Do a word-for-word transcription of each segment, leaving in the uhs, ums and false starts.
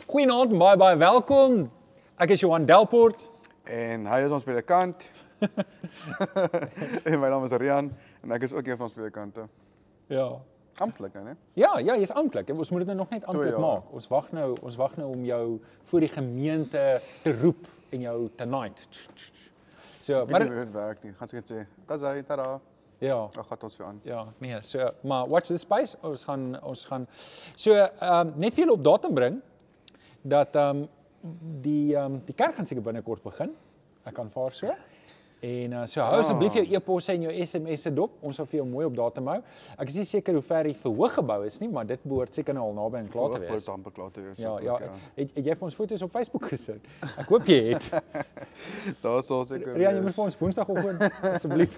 Goeienaand, baie baie welkom. Ek is Johan Delpoort. En hy is ons predikant. En my naam is Rian en ek is ook een van ons predikante. Ja. Amptelik, né? Ja, ja, jy's amptelik. Ons moet dit nou nog net amptelik Twee jaar. maak. Ons wag nou, ons wag nou om jou voor die gemeente te roep en jou tonight. So, Maar maar dit werk nie. Gaan seker sê, "Das hy, tada." ja. Dan gaan ons weer aan. Ja, nee, so, maar watch this space. Ons gaan ons gaan so ehm um, net vir julle op datum bring dat ehm um, die ehm um, die kerk gaan seker binnekort begin. Ek aanvaar so. En uh, so hou asseblief jou e-posse en jou S M S'e dop. Ons sal vir jou mooi op datum hou. Ek is nie seker hoe ver die verhoog gebou is nie, maar dit behoort seker nou al naby en klaar te wees. Dit amper klaar te wees. Ja, ja. Het, het jy vir ons foto's op Facebook gesit? Ek hoop jy het. Daar sal seker. Rian, jy moet vir ons Woensdagoggend asseblief.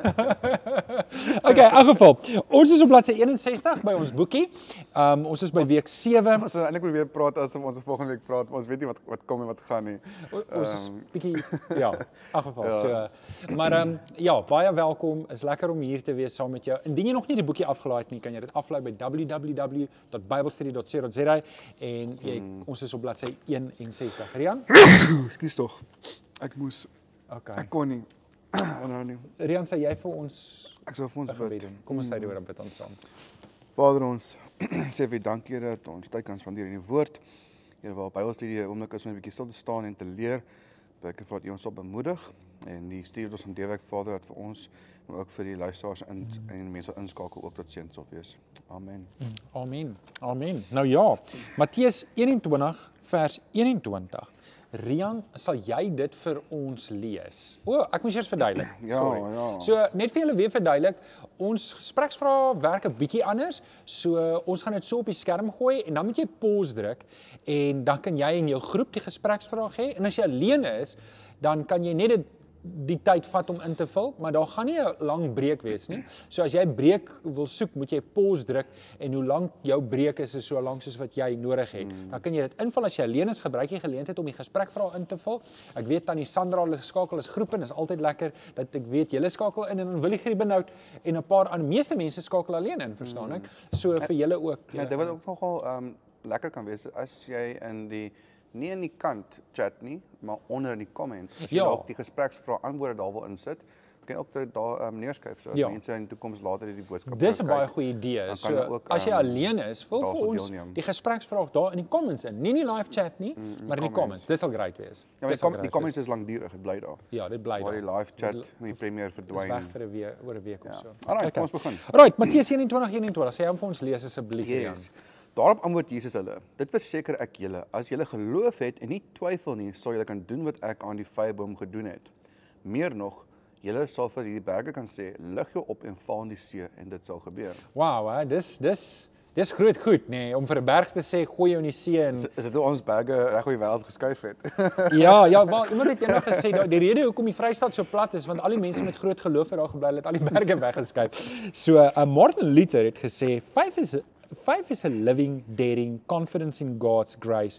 Okay, in elk geval. Ons is op bladsy eenensestig by ons boekie. Um, ons is by week sewe. Ons gaan eintlik weer praat asof ons volgende week praat, maar ons weet nie wat wat kom en wat gaan nie. O, ons is Um, bietjie ja, in elk geval. Ja. So, maar ehm um, ja, baie welkom. Is lekker om hier te wees saam met jou. Indien jy nog nie die boekie afgelaai het nie, kan jy dit aflaai by w w w dot bybelstudie dot co dot za en jy, mm. ons is op bladsy eenensestig. Rian? Ekskuus tog. Ek moes Okay. ek kon nie. Nou nie. Rian, sê jy vir ons Ek sou vir ons gebed bid. doen. Kom ons sê dit oor op bid ons saam. Vader, ons sê vir dankie dat ons tyd kan spandeer in die woord. Here, waar Bybelstudie 'n oomblik is om 'n bietjie stil te staan en te leer. Ek vra dat U ons op bemoedig en die stuur ons aan deurwerk Vader dat vir ons maar ook vir die luisteraars in, mm. en mense inskakel ook tot seën sal wees. Amen. Amen. Amen. Nou ja, Matteus eenentwintig vers eenentwintig. Rian, sal jy dit vir ons lees? O, ek moes eers verduidelik. Ja, Sorry. ja. So net vir julle weer verduidelik, ons gespreksvrae werk 'n bietjie anders. So ons gaan dit so op die skerm gooi en dan moet jy pause druk en dan kan jy in jou groep die gespreksvraag hê en as jy alleen is, dan kan jy net dit die tyd vat om in te vul, maar daar gaan nie 'n lang breek wees nie. So as jy 'n breek wil soek, moet jy pause druk en hoe lank jou breek is, is so lank soos wat jy nodig het. Mm. Dan kan jy dit invul as jy alleen is, gebruik jy geleentheid om die gesprekvrae in te vul. Ek weet tannie Sandra hulle skakel is groepe en is altyd lekker dat ek weet julle skakel in en dan wil ek Benhout en 'n paar ander meeste mense skakel alleen in, verstaan ek? So vir julle ook. Ja, dit wat ook nogal um, lekker kan wees as jy in die nie in die kant chat nie, maar onder in die comments. As jy Ja. dalk die gespreksvrae antwoorde daar wil insit, kan jy ook dit daar um, neerskryf so as Ja. mense in die toekoms later hierdie boodskap Dis 'n kyk. baie goeie idee. Dan kan So jy ook, as jy um, alleen is, vul daar vir sal ons deelneem. die gespreksvraag daar in die comments in. Nie in die live chat nie, Mm, in maar in die comments. comments. Dis sal great wees. Ja, maar Dis die, sal com die great comments wees. is langdurig, dit bly daar. Ja, dit bly Waar die daar. live chat Dit- en die premier Dis verdwyn. weg vir 'n week, oor 'n week of Ja. so. Alright, kom ons begin. Alright, Matteus eenentwintig eenentwintig. Sê hom vir ons lees asseblief, Rian. Yes. Daarop antwoord Jesus hulle: "Dit verseker ek julle, as julle geloof het en nie twyfel nie, sal julle kan doen wat ek aan die vyeboom gedoen het. Meer nog, julle sal vir hierdie berge kan sê: lig jou op en val in die see en dit sal gebeur." Wow, hè, dis dis dis groot goed, nê, nee, om vir 'n berg te sê gooi jou in die see en Is, is dit hoe ons berge reg oor die wêreld geskuif het? ja, ja, maar iemand het eendag gesê dat die rede hoekom die Vrystaat so plat is want al die mense met groot geloof het daar gebly, hulle het al die berge weggeskuif. So, uh, Martin Luther het gesê faith is faith is a living, daring confidence in God's grace,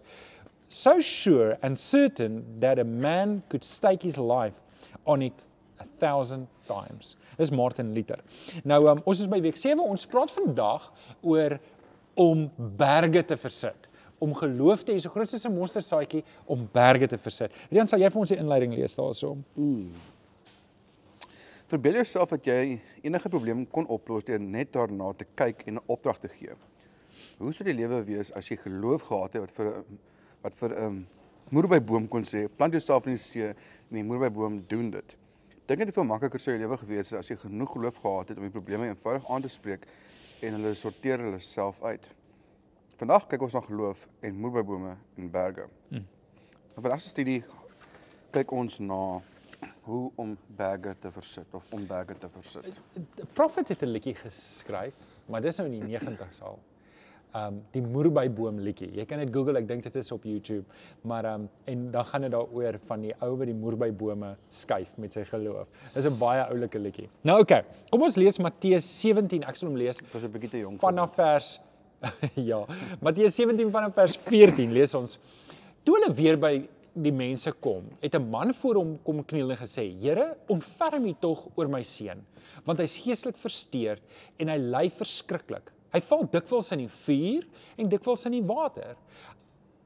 so sure and certain that a man could stake his life on it a thousand times. Dis Martin Luther. Nou, um, ons is by week sewe, ons praat vandag oor om berge te versit. Om geloof te hê, so groot soos 'n monstersaadjie, om berge te versit. Rian, sal jy vir ons die inleiding lees daarso? Verbeel jouself dat jy enige probleem kon oplos deur net daarna te kyk en 'n opdrag te gee. Hoe sou die lewe wees as jy geloof gehad het wat vir 'n wat vir 'n um, moerbeiboom kon sê, plant jouself in die see en die moerbeiboom doen dit. Dink dit veel makliker sou jou lewe gewees het as jy genoeg geloof gehad het om die probleme eenvoudig aan te spreek en hulle sorteer hulle self uit. Vandag kyk ons na geloof en moerbeibome en berge. Hmm. In vandag se studie kyk ons na hoe om berge te versit of om berge te versit. Prophet het 'n liedjie geskryf, maar dis nou in die negentigs al. Um, die moerbeiboom liedjie. Jy kan dit Google, ek dink dit is op YouTube. Maar um, en dan gaan dit daaroor van die ou wat die moerbeibome skuif met sy geloof. Dis 'n baie oulike liedjie. Nou oké, okay, kom ons lees Matteus sewentien. Ek sal hom lees. Dit was 'n bietjie te jonk. Vanaf vers ja, Matteus sewentien vanaf vers veertien lees ons. Toe hulle weer by die mense kom, het 'n man voor hom kom kniel en gesê: "Here, ontferm U tog oor my seun, want hy's geestelik versteurd en hy ly verskriklik. Hy val dikwels in die vuur en dikwels in die water.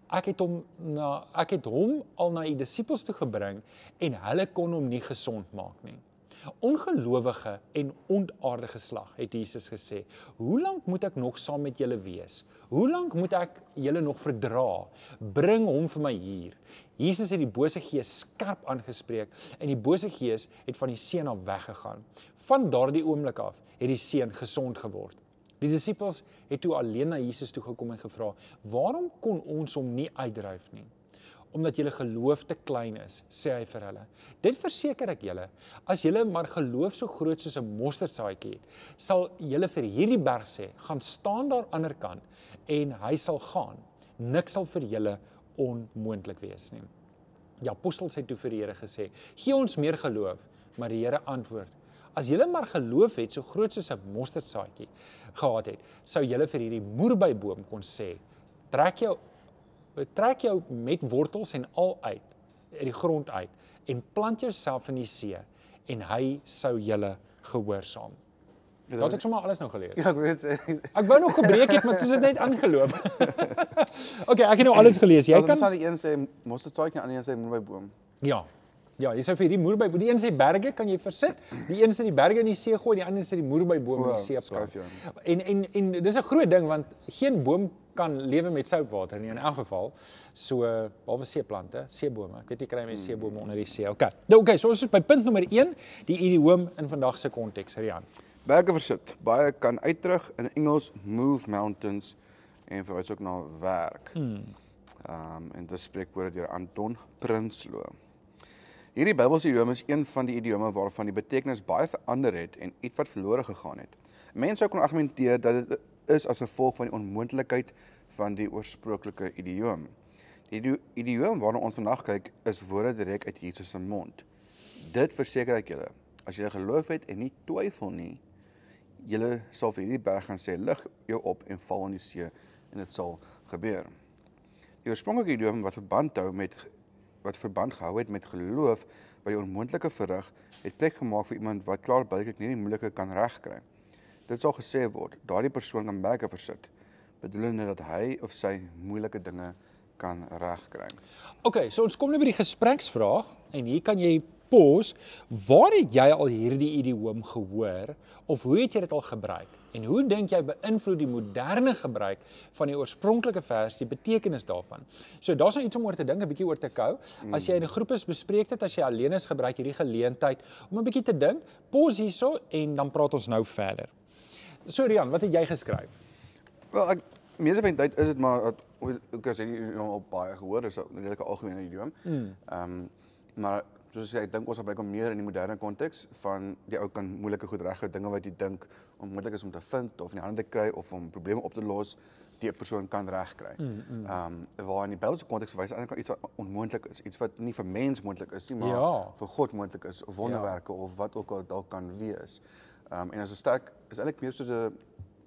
ek het hom na ek het hom al na die disippels toe gebring en hulle kon hom nie gesond maak nie. Ongelowige en ontaardige slag, het Jesus gesê. Hoe lank moet ek nog saam met julle wees? Hoe lank moet ek julle nog verdra? Bring hom vir my hier. Jesus het die bose gees skerp aangespreek en die bose gees het van die seun af weggegaan. Van daardie oomblik af het die seun gesond geword. Die disippels het toe alleen na Jesus toe gekom en gevra, waarom kon ons hom nie uitdryf nie? Omdat julle geloof te klein is, sê hy vir hulle. Dit verseker ek julle, as julle maar geloof so groot soos 'n mosterdsaadjie het, sal julle vir hierdie berg sê, gaan staan daar aan die ander kant en hy sal gaan. Niks sal vir julle onmoontlik wees nie. Die apostels het toe vir die Here gesê, gee ons meer geloof, maar die Here antwoord, as julle maar geloof het so groot soos 'n mosterdsaadjie gehad het, sou julle vir hierdie moerbeiboom kon sê, trek jou trek jou met wortels en al uit, uit die grond uit, en plant jouself in die see, en hy sou julle gehoorsaam. Dat het ek sommer alles nou gelees. Ja, ek weet sê. Ek wou nog gebreek het, maar toe is dit net aangeloop. Okay, ek het nou alles gelees. Jy kan Dan die een sê mosterdsaadjie, die ander een sê moerbeiboom. Ja. Ja, jy sou vir hierdie moerbeiboom, die een sê berge kan jy versit, die een sê die berge in die see gooi, die ander sê die moerbeiboom in die see plant. En en en dis 'n groot ding want geen boom kan lewe met soutwater nie in elk geval. So behalwe seeplante, seebome. Ek weet jy kry met seebome onder die see. Okay. Nou okay, so ons is by punt nommer een, die idioom in vandag se konteks, Rian. Berge versit. Baie kan uitdruk in Engels move mountains en verwys ook na werk. Hmm. Um, en dit spreekwoorde deur Anton Prinsloo. Hierdie Bybelse idiome is een van die idiome waarvan die betekenis baie verander het en iets wat verlore gegaan het. Mense sou kon argumenteer dat dit is as gevolg van die onmoontlikheid van die oorspronklike idioom. Die idioom waarna ons vandag kyk, is woorde direk uit Jesus se mond. Dit verseker ek julle, as julle geloof het en nie twyfel nie, julle sal vir hierdie berg gaan sê, lig jou op en val in die see, en dit sal gebeur. Die oorspronklike idiom wat verband hou met wat verband gehou het met geloof wat die onmoontlike verrig, het plek gemaak vir iemand wat klaar blyklik nie die moeilike kan regkry. Dit sal gesê word, daardie persoon kan berge versit, bedoelende dat hy of sy moeilike dinge kan regkry. Okay, so ons kom nou by die gespreksvraag en hier kan jy pause. Waar het jy al hierdie idioom gehoor of hoe het jy dit al gebruik? En hoe dink jy beïnvloed die moderne gebruik van die oorspronklike vers die betekenis daarvan? So daar's nou iets om oor te dink, 'n bietjie oor te kou. As jy in 'n groep is, bespreek dit. As jy alleen is, gebruik hierdie geleentheid om 'n bietjie te dink. Pause hierso en dan praat ons nou verder. So Rian, wat het jy geskryf? Wel, ek meeste van die tyd is dit maar dat ek as jy nie al baie gehoor, is 'n redelike algemene idiom. Mm. Um, maar soos ek sê, ek dink ons gebruik hom meer in die moderne konteks van die ou kan moeilike goed regkry, dinge wat jy dink onmoontlik is om te vind of in die hande te kry of om probleme op te los, die 'n persoon kan regkry. Mm, mm. Um, waar in die Bybelse konteks verwys eintlik iets wat onmoontlik is, iets wat nie vir mens moontlik is nie, maar ja. vir God moontlik is of wonderwerke ja. of wat ook al dalk kan wees. Um, en as 'n sterk is eintlik meer soos 'n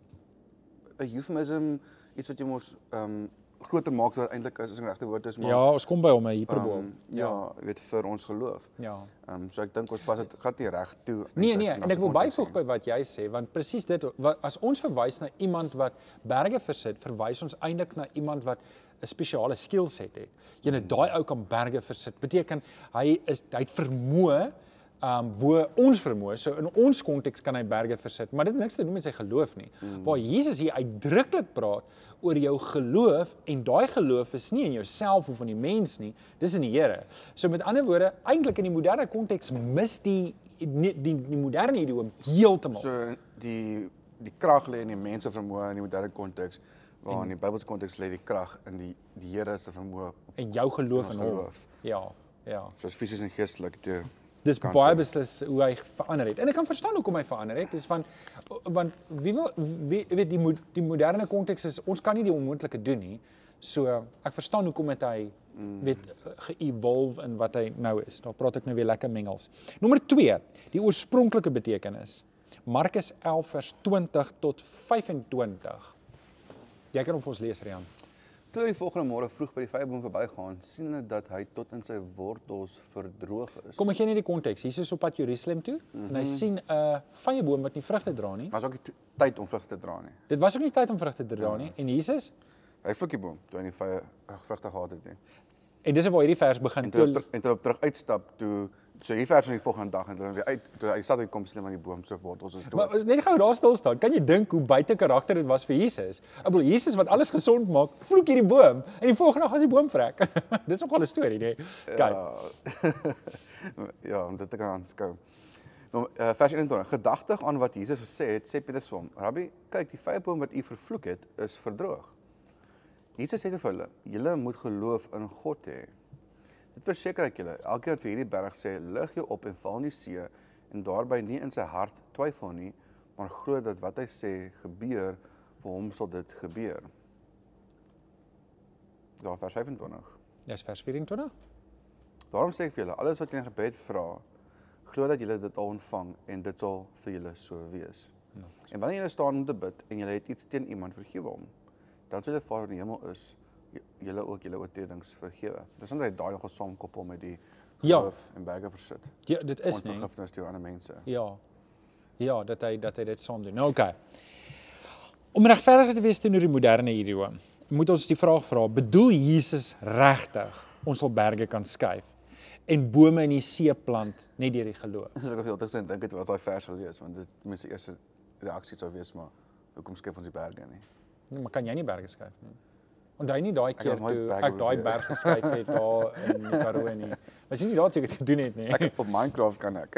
'n euphemism, iets wat jy mos um, groter maak as wat eintlik is, as 'n regte woord is, maar ja, ons kom by hom 'n hiperbool. Um, ja, ja, weet vir ons geloof. Ja. Um, so ek dink ons pas dit glad nie reg toe. Nee, nee, en ek wil byvoeg by wat jy sê, want presies dit, wat, as ons verwys na iemand wat berge versit, verwys ons eintlik na iemand wat 'n spesiale skillset het. Jy net daai ou kan berge versit. Beteken hy is hy het vermoë um bo ons vermoë. So in ons konteks kan hy berge versit, maar dit het niks te doen met sy geloof nie. Mm. Waar Jesus hier uitdruklik praat oor jou geloof en daai geloof is nie in jouself of in die mens nie, dis in die Here. So met ander woorde, eintlik in die moderne konteks mis die die, die, die moderne idiom heeltemal. So die die krag lê in die mense vermoë in die moderne konteks, waar in die Bybelse konteks lê die krag in die die Here se vermoë en jou geloof in hom. Ja, ja. Soos fisies en geestelik deur Dis baie beslis hoe hy verander het. En ek kan verstaan hoekom hy verander het. Dis van want wie wil wie weet die die moderne konteks is ons kan nie die onmoontlike doen nie. So ek verstaan hoekom het hy mm. weet ge-evolve in wat hy nou is. Daar praat ek nou weer lekker mengels. Nommer twee, die oorspronklike betekenis. Markus elf vers twintig tot vyf-en-twintig. Jy kan hom vir ons lees, Rian. Toe hy die volgende môre vroeg by die vyeboom verbygaan, sien hy dat hy tot in sy wortels verdroog is. Kom ek gee net die konteks. Jesus is op pad Jerusalem toe mm-hmm. en hy sien 'n uh, vyeboom wat nie vrugte dra nie. Maar is ook nie tyd om vrugte te dra nie. Dit was ook nie tyd om vrugte te dra nie. En Jesus Hy vloek die boom, toe hy nie vye vrugte gehad het nie. En dis waar hierdie vers begin. En toe hy en toe hy terug uitstap, toe so hierdie vers van die volgende dag en toe weer uit, toe hy stad uitkom sien maar die boom se wortels is dood. Maar net gou daar stil staan. Kan jy dink hoe buite karakter dit was vir Jesus? Ek bedoel Jesus wat alles gesond maak, vloek hierdie boom en die volgende dag as die boom vrek. Dis ook al 'n storie, nee. Kyk. Ja, ja, om dit te kan aanskou. Nou, uh, vers eenentwintig, gedagtig aan wat Jesus gesê het, sê Petrus vir hom, Rabbi, kyk, die vyeboom wat u vervloek het, is verdroog. Jesus sê vir hulle, julle moet geloof in God hê. Dit verseker ek julle, elkeen wat vir hierdie berg sê, lig jou op en val in die see, en daarby nie in sy hart twyfel nie, maar glo dat wat hy sê gebeur, vir hom sal dit gebeur. Daar vers vyfentwintig. Dis vers vyf-en-twintig. Daarom sê ek vir julle, alles wat julle in gebed vra, glo dat julle dit al ontvang en dit sal vir julle so wees. Ja. En wanneer julle staan om te bid en julle het iets teen iemand, vergewe hom. Dan sal julle Vader in die hemel is, julle ook julle oortredings vergewe. Dis net daai nog 'n saamkoppel met die geloof ja. en berge versit. Ja, dit is nie. Vergifnis deur ander mense. Ja. Ja, dat hy dat hy dit saam doen. Nou okay. Om regverdig te wees teenoor die moderne idiom, moet ons die vraag vra, bedoel Jesus regtig ons sal berge kan skuif en bome in die see plant net deur die geloof? Dis ek op heeltyd sin dink dit was daai vers gelees, want dit mense eerste reaksie sou wees, maar hoekom skuif ons die berge nie? Nee, maar kan jy nie berge skuif nie? Onthou nie daai keer toe ek daai berg geskuif het daar in die Karoo nie. Was jy nie daar toe dit gedoen het nie? Ek het op Minecraft kan ek.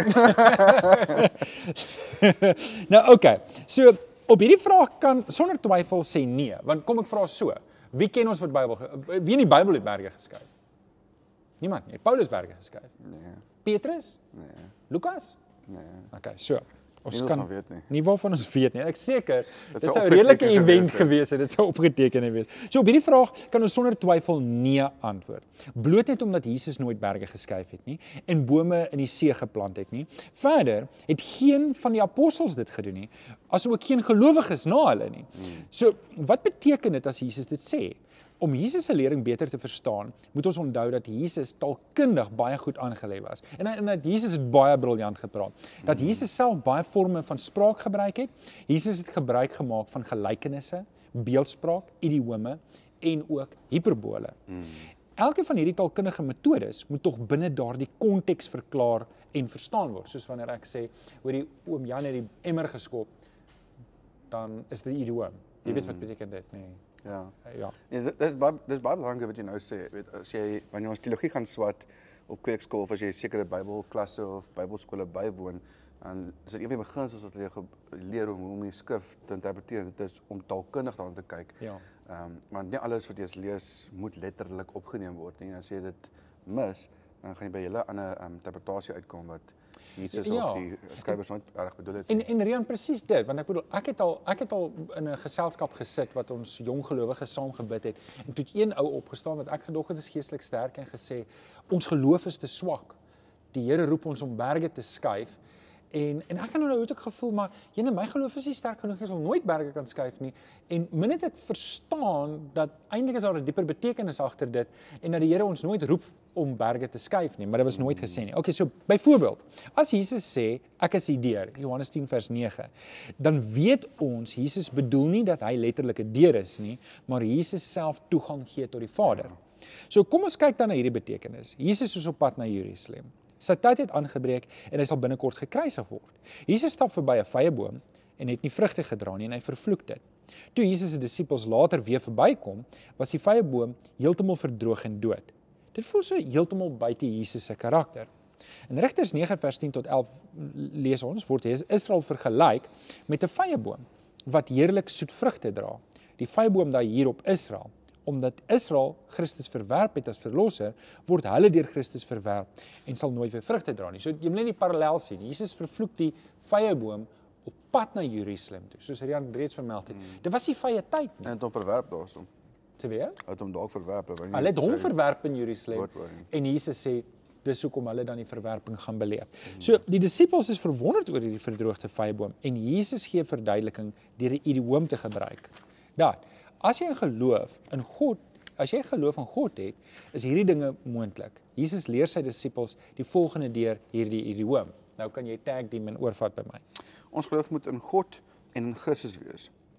Nou okay. So op hierdie vraag kan sonder twyfel sê nee, want kom ek vra so. Wie ken ons wat Bybel wie in die Bybel het berge geskuif? Niemand nie. Paulus berge geskuif. Nee. Petrus? Nee. Lukas? Nee. Okay, so. Ons nie kan ons weet nie. Nie waarvan ons weet nie. Ek seker dit sou sou 'n redelike opgeteken event gewees het. gewees het. Dit sou opgeteken wees. So op hierdie vraag kan ons sonder twyfel nee antwoord. Bloot net omdat Jesus nooit berge geskuif het nie en bome in die see geplant het nie. Verder het geen van die apostels dit gedoen nie, asook geen gelowiges na hulle nie. Hmm. So wat beteken dit as Jesus dit sê? Om Jesus se lering beter te verstaan, moet ons onthou dat Jesus taalkundig baie goed aangelê was. En, en dat Jesus het baie briljant gepraat. Dat Jesus self baie forme van spraak gebruik het. Jesus het gebruik gemaak van gelykenisse, beeldspraak, idiome en ook hiperbole. Mm. Elke van hierdie taalkundige metodes moet tog binne daardie konteks verklaar en verstaan word. Soos wanneer ek sê, hoor die oom Jan het die emmer geskop, dan is dit 'n idiom. Jy weet wat beteken dit, nee. Ja. Ja. Nee, dit is baie dis baie belangrik wat jy nou sê. Weet as jy wanneer ons teologie gaan swat op kweekskool of as jy sekere Bybelklasse of Bybelskole bywoon, dan is dit een van die beginsels wat jy leer om hoe om die skrif te interpreteer. Dit is om taalkundig daarna te kyk. Ja. Ehm um, maar nie alles wat jy lees moet letterlik opgeneem word nie. As jy dit mis, dan gaan jy by julle ander um, interpretasie uitkom wat Jesus ja. of die skrywers nooit reg bedoel het. En en Rian presies dit, want ek bedoel ek het al ek het al in 'n geselskap gesit wat ons jong gelowiges saam gebid het en toe het een ou opgestaan wat ek gedog het is geestelik sterk en gesê ons geloof is te swak. Die Here roep ons om berge te skuif. En en ek het nou ook gevoel maar jene my geloof is nie sterk genoeg jy sal nooit berge kan skuif nie. En min het ek verstaan dat eintlik is daar 'n dieper betekenis agter dit en dat die Here ons nooit roep om berge te skuif nie, maar dit was nooit gesê nie. Okay, so byvoorbeeld, as Jesus sê ek is die deur, Johannes tien vers nege, dan weet ons Jesus bedoel nie dat hy letterlik 'n deur is nie, maar Jesus self toegang gee tot die Vader. So kom ons kyk dan na hierdie betekenis. Jesus is op pad na Jerusalem. Sy tyd het aangebreek en hy sal binnekort gekruisig word. Jesus stap verby 'n vyeboom en het nie vrugte gedra nie en hy vervloek dit. Toe Jesus se disippels later weer verbykom, was die vyeboom heeltemal verdroog en dood. Dit voel so heeltemal buite Jesus se karakter. In Rigters nege vers tien tot elf lees ons, word Israel vergelyk met 'n vyeboom wat heerlik soet vrugte dra. Die vyeboom daai hier op Israel. Omdat Israel Christus verwerp het as verlosser, word hulle deur Christus verwerp en sal nooit weer vrugte dra nie. So jy moet net die parallel sien. Jesus vervloek die vyeboom op pad na Jerusalem toe, soos Rian reeds vermeld het. Hmm. Dit was nie vye tyd nie. En het hom verwerp daarso. Te weer? Het hom dalk verwerp. Hulle het hom verwerp in Jerusalem en Jesus sê dis hoekom hulle dan die verwerping gaan beleef. Hmm. So die disippels is verwonderd oor hierdie verdroogde vyeboom en Jesus gee verduideliking deur 'n idiom te gebruik. Dat as jy geloof in God, as jy geloof in God het, is hierdie dinge moontlik. Jesus leer sy disippels die volgende deur hierdie idiom. Nou kan jy tag die min oorvat by my. Ons geloof moet in God en in Christus wees.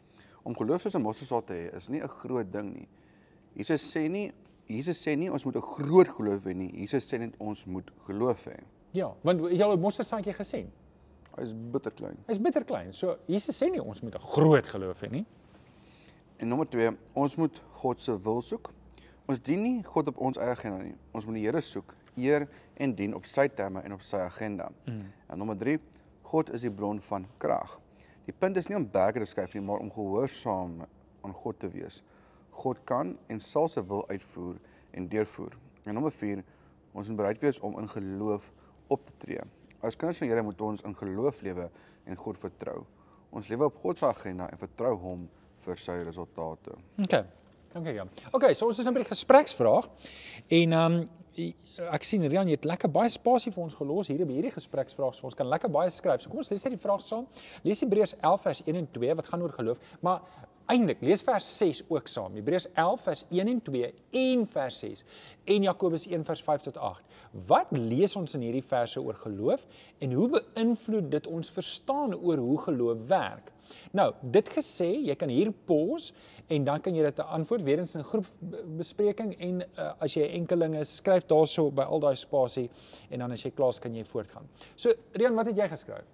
Om geloof soos 'n mosterdsaad te hê is nie 'n groot ding nie. Jesus sê nie Jesus sê nie ons moet 'n groot geloof hê nie. Jesus sê net ons moet geloof hê. Ja, want het jy al 'n mosterdsaadjie gesien? Hy is bitterklein. Hy's bitterklein. So Jesus sê nie ons moet 'n groot geloof hê nie. En nommer twee, ons moet God se wil soek. Ons dien nie God op ons eie agenda nie. Ons moet die Here soek, eer en dien op sy terme en op sy agenda. Mm. En nommer drie, God is die bron van krag. Die punt is nie om berge te skuif nie, maar om gehoorsaam aan God te wees. God kan en sal sy wil uitvoer en deurvoer. En nommer vier, ons moet bereid wees om in geloof op te tree. As kinders van die Here moet ons in geloof lewe en God vertrou. Ons lewe op God se agenda en vertrou hom vir sy resultate. Okay. Okay, ja. Okay, so ons is nou by die gespreksvraag. En um ek sien Rian, jy het lekker baie spasie vir ons gelos hier by hierdie gespreksvraag. So ons kan lekker baie skryf. So kom ons lees net die vraag saam. Lees Hebreërs elf vers een en twee wat gaan oor geloof, maar eintlik lees vers ses ook saam. Hebreërs elf vers een en twee en vers ses en Jakobus een vers vyf tot agt. Wat lees ons in hierdie verse oor geloof en hoe beïnvloed dit ons verstaan oor hoe geloof werk? Nou, dit gesê, jy kan hier pause en dan kan jy dit antwoord weer eens in 'n groepbespreking en uh, as jy enkeling is, skryf daarso by al daai spasie en dan as jy klaar is kan jy voortgaan. So, Rian, wat het jy geskryf?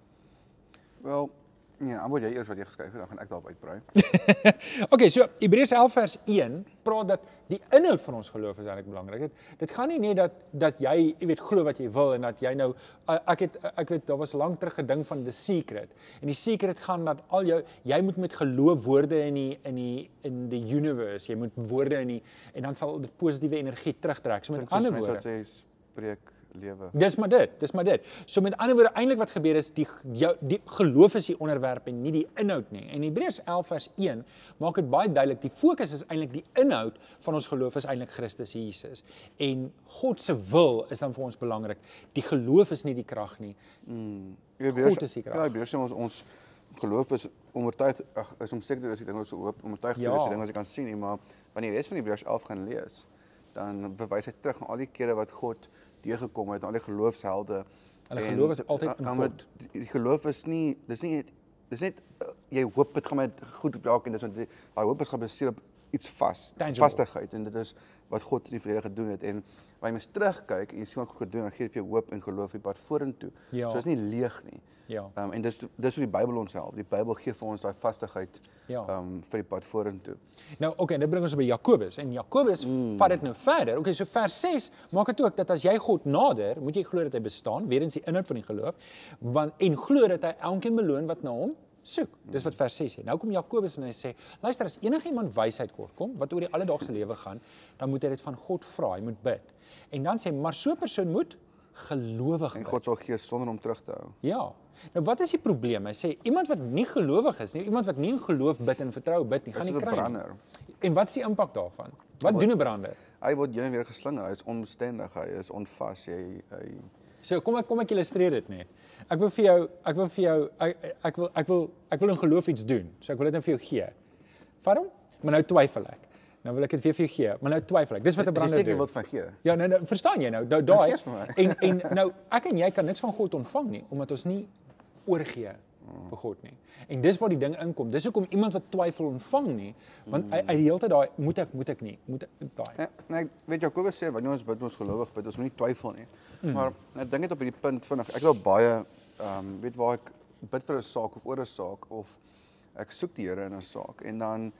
Wel, ja, dan word jy eers wat jy geskryf het, dan gaan ek daarop uitbrei. Okay, so Hebreërs elf vers een praat dat die inhoud van ons geloof is eintlik belangrik. Dit, dit gaan nie net dat dat jy, jy weet, glo wat jy wil en dat jy nou uh, ek het ek weet daar was lank terug 'n ding van the secret. En die secret gaan dat al jou jy moet met geloof woorde in die in die in die universe, jy moet woorde in die en dan sal dit positiewe energie terugtrek. So met ander woorde, wat sê spreek lewe. Dis maar dit, dis maar dit. So met ander woorde, eintlik wat gebeur is die jou die geloof is die onderwerp en nie die inhoud nie. En Hebreërs elf vers een maak dit baie duidelik, die fokus is eintlik die inhoud van ons geloof is eintlik Christus Jesus. En God se wil is dan vir ons belangrik. Die geloof is nie die krag nie. Mm. God is die krag. Ja, Hebreërs sê ons ons geloof is oortuig ag is om seker te wees die dinge wat so hoop, om oortuig te Ja. wees die dinge wat jy kan sien nie, maar wanneer jy res van Hebreërs elf gaan lees, dan bewys hy terug aan al die kere wat God deurgekom het, al die geloofshelde. Hulle geloof is altyd in God. Die, die geloof is nie, dis nie, dis net, uh, jy hoop het gaan met goed op dalk en dis want die, die hoop is gebaseer op iets vas, Tangible. vastigheid en dit is wat God in die verlede gedoen het en wanneer jy mens terugkyk en jy sien wat God gedoen het, dan gee dit vir jou hoop en geloof die pad vorentoe. Ja. So is nie leeg nie. Ja. Um, en dis dis hoe die Bybel ons help. Die Bybel gee vir ons daai vastigheid Ja. um, vir die pad vorentoe. Nou, oké, okay, dit bring ons by Jakobus en Jakobus mm. vat dit nou verder. Okay, so vers ses maak dit ook dat as jy God nader, moet jy glo dat hy bestaan, weer eens die inhoud van die geloof, want en glo dat hy elkeen beloon wat na hom soek. Dis wat vers ses sê. Nou kom Jakobus en hy sê, luister, as enigiemand wysheid kort kom, wat oor die alledaagse lewe gaan, dan moet hy dit van God vra, hy moet bid. En dan sê, maar so 'n persoon moet gelowig En bid. God sal gee sonder om terug te hou. Ja. Nou wat is die probleem? Hy sê iemand wat nie gelowig is nie, iemand wat nie in geloof bid en vertrou bid nie, gaan nie Dit is 'n kry nie. brander. En wat is die impak daarvan? Wat doen 'n brander? Hy word heen en weer geslinger, hy is onbestendig, hy is onvas, hy hy So kom ek kom ek illustreer dit net. Ek wil vir jou ek wil vir jou ek, ek wil ek wil ek wil in geloof iets doen. So ek wil dit net vir jou gee. Vat hom, maar nou twyfel ek. Nou wil ek dit weer vir jou gee, maar nou twyfel ek. Dis wat 'n brander seker doen. wat van gee. Ja, nou, nou verstaan jy nou, nou daai gee vir my. en en nou ek en jy kan niks van God ontvang nie omdat ons nie oorgee vir God nie. En dis waar die ding inkom. Dis hoekom iemand wat twyfel ontvang nie, want hy hy die hele tyd daai moet ek moet ek nie, moet ek daai. Ja, nee, ek weet Jakobus sê wanneer ons bid ons gelowig bid, ons moet nie twyfel nie. Mm. Maar ek dink net op hierdie punt vinnig. Ek het al baie ehm um, weet waar ek bid vir 'n saak of oor 'n saak of ek soek die Here in 'n saak en dan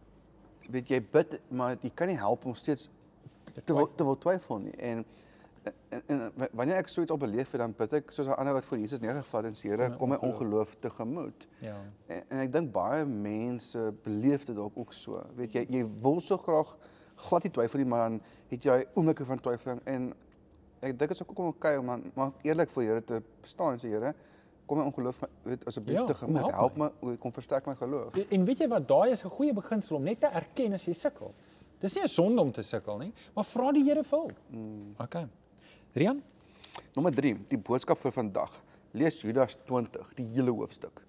weet jy bid, maar jy kan nie help om steeds te wil, te wil twyfel nie. En En, en wanneer ek so iets op beleef het, dan bid ek soos 'n ander wat voor Jesus neergeval en sê, Here, kom my ongeloof tegemoet. Ja. En, en ek dink baie mense beleef dit dalk ook so. Weet jy, jy wil so graag glad nie twyfel nie, maar dan het jy oomblikke van twyfeling en ek dink dit is ook om okay om dan maar eerlik voor Here te staan en sê, Here, kom my ongeloof weet asseblief Ja, tegemoet. kom help Help my, kom versterk my geloof. En, en weet jy wat, daai is 'n goeie beginsel om net te erken as jy sukkel. Dis nie 'n sonde om te sukkel nie, maar vra die Here vir hulp. Mm. Okay. Rian? Nommer drie, die boodskap vir vandag. Lees Judas twintig, die hele hoofstuk.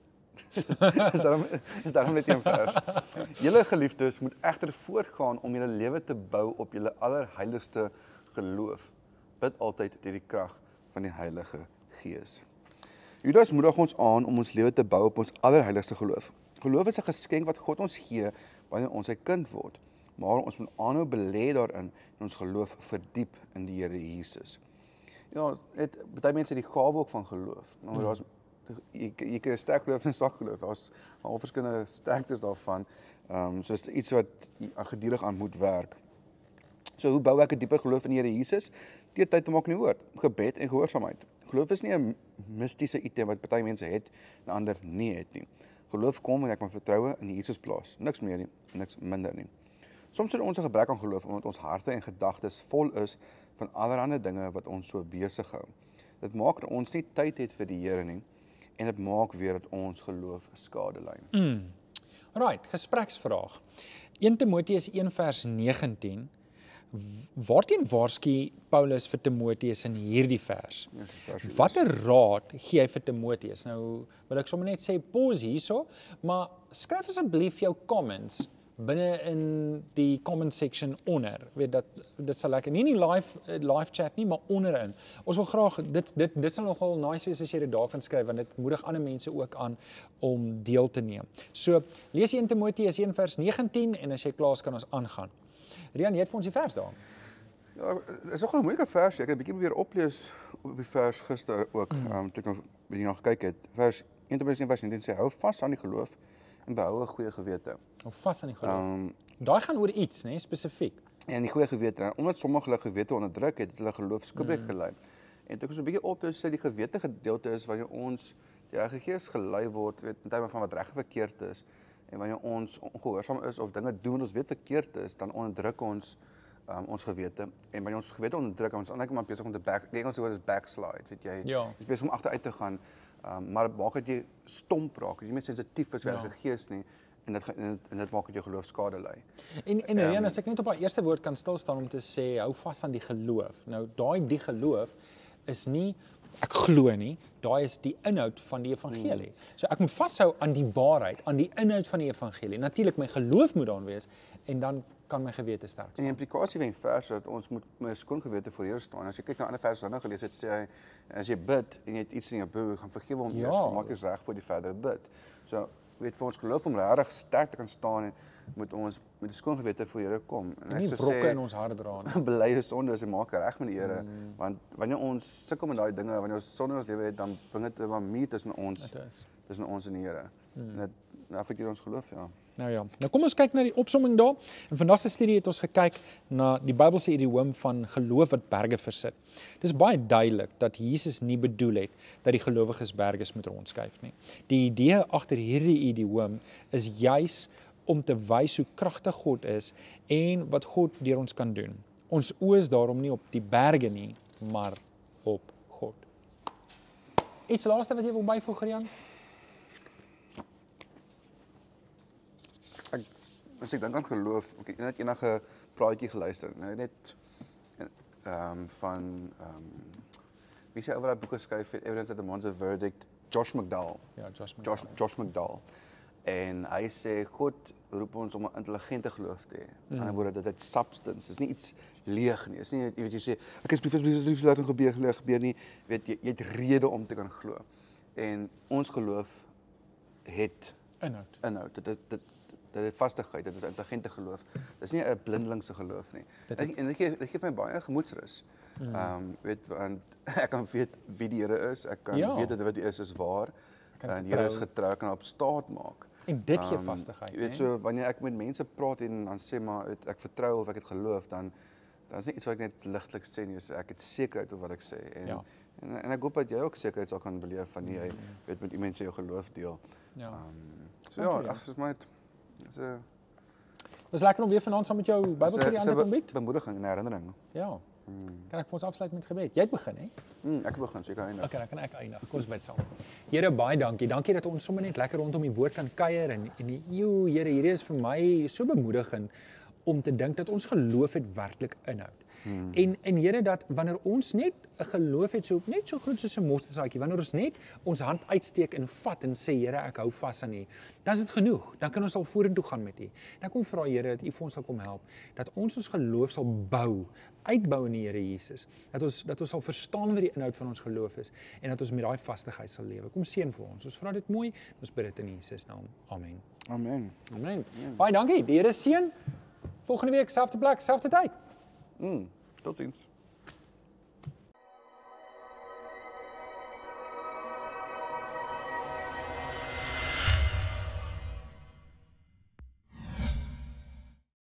is daarom is daarom net een vers. Julle geliefdes moet egter voortgaan om julle lewe te bou op julle allerheiligste geloof. Bid altyd deur die krag van die Heilige Gees. Judas moedig ons aan om ons lewe te bou op ons allerheiligste geloof. Geloof is 'n geskenk wat God ons gee wanneer ons sy kind word. Maar ons moet aanhou belê daarin en ons geloof verdiep in die Here Jesus. Ja, het baie mense die gawe ook van geloof. Maar Mm. daar's jy jy kan 'n sterk geloof en 'n swak geloof. Daar's al verskillende sterktes daarvan. Ehm um, so is iets wat gedurig aan moet werk. So hoe bou ek 'n dieper geloof in die Here Jesus? Deur tyd te maak in die woord, gebed en gehoorsaamheid. Geloof is nie 'n mistiese item wat baie mense het en ander nie het nie. Geloof kom wanneer ek my vertroue in Jesus plaas. Niks meer nie, niks minder nie. Soms het ons 'n gebrek aan geloof omdat ons harte en gedagtes vol is van allerlei dinge wat ons so besig hou. Dit maak dat ons nie tyd het vir die Here nie en dit maak weer dat ons geloof skade ly. Mm. Right, gespreksvraag. Eerste Timoteus een vers negentien. Waarteen waarsku Paulus vir Timoteus in hierdie vers? Ja, vers Watter raad gee hy vir Timoteus? Nou wil ek sommer net sê pause hierso, maar skryf asseblief jou comments binne in die comment section onder. Weet dat dit sal lekker. Nie in die live live chat nie, maar onderin. Ons wil graag dit dit dit sal nogal nice wees as jy dit daar kan skryf want dit moedig ander mense ook aan om deel te neem. So, lees eerste Timoteus een vers negentien en as jy klaar is kan ons aangaan. Rian, jy het vir ons die vers daar. Ja, dit is nogal 'n moeilike vers. Ek het 'n bietjie probeer oplees op die vers gister ook, mm. um, toe ek nog bietjie nog gekyk het. Vers een Timoteus een vers negentien sê hou vas aan die geloof en behou 'n goeie gewete. Hou vas aan die geloof. Um, Daai gaan oor iets, né, spesifiek. En die goeie gewete, en omdat sommige hulle gewete onderdruk het, het hulle geloof skibreek mm. gelei. En toe ek so 'n bietjie oplees sê die gewete gedeelte is wanneer ons die Heilige Gees gelei word, weet in terme van wat reg en verkeerd is. En wanneer ons ongehoorsaam is of dinge doen wat ons weet verkeerd is, dan onderdruk ons um, ons gewete. En wanneer ons gewete onderdruk, ons eintlik maar besig om te back, die Engelse woord is backslide, weet jy. Ja. Jy is besig om agteruit te gaan, um, maar dit maak dat jy stomp raak, jy nie meer sensitief is vir die Heilige Gees nie. En dit en dit, en dit maak dat jou geloof skade ly. En en Rian, um, as ek net op daai eerste woord kan stil staan om te sê hou vas aan die geloof. Nou daai die geloof is nie ek glo nie, daai is die inhoud van die evangelie. Hmm. So ek moet vashou aan die waarheid, aan die inhoud van die evangelie. Natuurlik my geloof moet daarin wees en dan kan my gewete sterk En die implikasie van die vers dat ons moet met 'n skoon gewete voor die Here staan. As jy kyk na ander verse wat nou gelees het, sê hy as jy bid en jy het iets in jou broer, gaan vergewe hom Ja. eers, maak jy's reg vir die verdere bid. So weet vir ons geloof om regtig sterk te kan staan en moet ons met 'n skoon gewete voor die Here kom. En nie wrokke in ons hart dra nie. Bely is sonde en maak reg met die Here, Mm. want wanneer ons sukkel met daai dinge, wanneer ons sonde in ons lewe het, dan bring dit 'n mamie tussen ons, Dit is. tussen ons en die Here. En dit affekteer ons geloof, ja. Nou ja, nou kom ons kyk na die opsomming daar. In vandag se studie het ons gekyk na die Bybelse idiom van geloof wat berge versit. Dis baie duidelik dat Jesus nie bedoel het dat die gelowiges berge moet rondskuif nie. Die idee agter hierdie idiom is juis om te wys hoe kragtig God is en wat God deur ons kan doen. Ons oë is daarom nie op die berge nie, maar op God. Iets laaste wat jy wil byvoeg, Rian? Ek as ek dink aan geloof, ek het net enige praatjie geluister, nou net ehm um, van ehm um, wie sê oor daai boek geskryf het, Evidence at the Monza Verdict, Josh McDowell. Ja, Josh McDowell. Josh Josh McDowell. En hy sê God roep ons om 'n intelligente geloof te hê. Aan die ander woorde dat dit substance, dis nie iets leeg nie. Dis nie jy weet jy sê ek is brief brief brief laat gebeur gebeur gebeur nie. Weet jy jy het rede om te kan glo. En ons geloof het Inhoud. inhoud. Dit dit dit dit het vastigheid. Dit is intelligente geloof. Dis nie 'n blindelingse geloof nie. Dit En, en dit gee dit gee vir my baie gemoedsrus. Ehm um, weet want ek kan weet wie die Here is. Ek kan Ja. weet dat wat hy is is waar. kan En die Here is vertrou. getrou, ek kan op staat maak. En dit gee Um, vastigheid, Jy weet né? so wanneer ek met mense praat en dan sê maar weet, ek vertrou of ek het geloof, dan dan is nie iets wat ek net ligtelik sê nie, so ek het sekerheid op wat ek sê en Ja. en, en ek hoop dat jy ook sekerheid sal kan beleef van jy weet met iemand se jou geloof deel. Ja. Um, so Dankie, ja, Jan. ag, dis maar net dis 'n Was lekker om weer vanaand saam met jou Bybelstudie aan te kan bied. bemoediging en herinnering. Ja. Mm. Kan ek vir ons afsluit met gebed? Jy het begin, hè? Mm, ek begin seker eindig. Okay, dan kan ek eindig. Kom ons bid saam. Here, baie dankie. Dankie dat ons sommer net lekker rondom die woord kan kuier en en die eeu, Here, hierdie is vir my so bemoedigend om te dink dat ons geloof het werklik inhoud. Hmm. En en Here, dat wanneer ons net 'n geloof het so net so groot soos 'n mosterdsaadjie, wanneer ons net ons hand uitsteek en vat en sê Here, ek hou vas aan U, dan is dit genoeg. Dan kan ons al vorentoe gaan met U. Dan kom vra Here dat U vir ons sal kom help, dat ons ons geloof sal bou, uitbou in die Here Jesus. Dat ons dat ons sal verstaan wat die inhoud van ons geloof is en dat ons met daai vastigheid sal lewe. Kom seën vir ons. Ons vra dit mooi. Ons bid dit in Jesus naam. Amen. Amen. Amen. Baie dankie. Die Here seën. Volgende week selfde plek, selfde tyd. Mm, tot ziens.